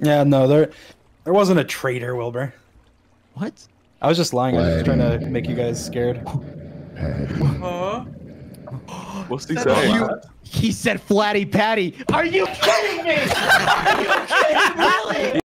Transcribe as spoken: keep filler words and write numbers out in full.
Yeah, no, there, there wasn't a traitor, Wilbur. What? I was just lying. I was just trying to make you guys scared. Huh? What's he saying? You, he said Flatty Patty. Are you kidding me? Are you kidding? Really?